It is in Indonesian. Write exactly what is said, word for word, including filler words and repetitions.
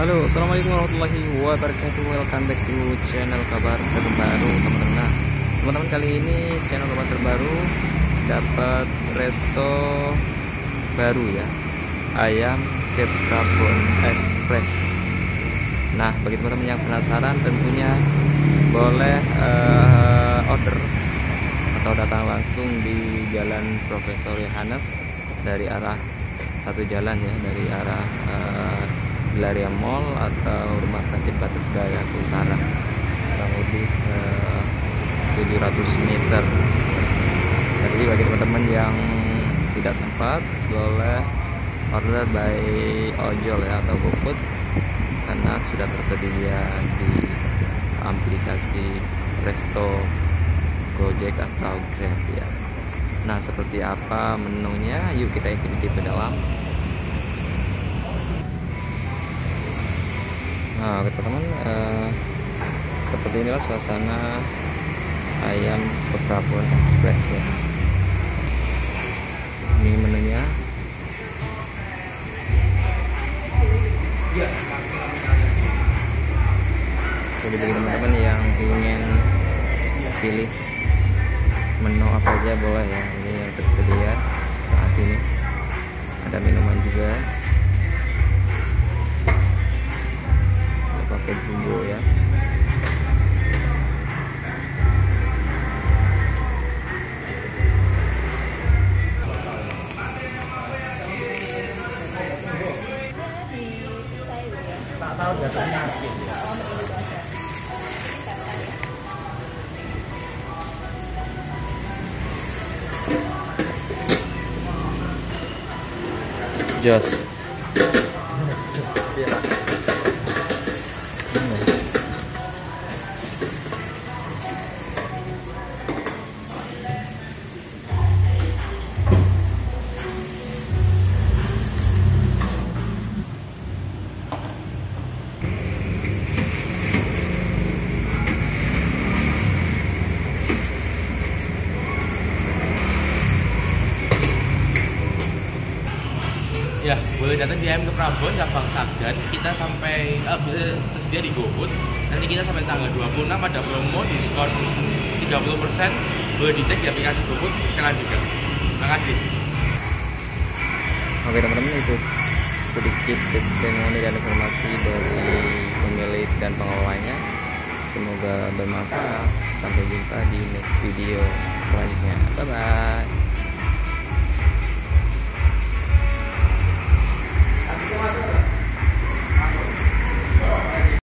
Halo, assalamualaikum warahmatullahi wabarakatuh. Welcome back to channel kabar terbaru, teman-teman. Nah, teman-teman, kali ini channel kabar terbaru dapat resto baru ya, ayam Keprabon Express. Nah, bagi teman-teman yang penasaran, tentunya boleh uh, order atau datang langsung di Jalan Profesor Yohanes dari arah satu jalan ya, dari arah uh, Glaria Mall atau Rumah Sakit Batas Daya ke utara, kurang lebih uh, tujuh ratus meter. Jadi bagi teman-teman yang tidak sempat, boleh order by ojol ya atau GoFood, karena sudah tersedia di aplikasi Resto, Gojek atau Grab ya. Nah, seperti apa menunya? Yuk kita ikuti ke dalam. Nah, teman-teman, eh, seperti inilah suasana ayam Keprabon Express ya. Ini menunya. Jadi bagi teman-teman yang ingin pilih menu apa aja boleh ya. Ini yang tersedia saat ini. Ada minuman juga. Pakai jumbo ya. Tak tahu biasanya asin. Jos. Ya, boleh datang di ayam Keprabon cabang Sagdan. Kita sampai uh, bisa tersedia di GoFood. Nanti kita sampai tanggal dua puluh enam ada promo diskon tiga puluh persen. Boleh dicek di aplikasi GoFood sekarang juga. Terima kasih. Oke teman-teman, itu sedikit testimoni dan informasi dari pemilik dan pengelolanya. Semoga bermanfaat. Sampai jumpa di next video selanjutnya. Bye bye.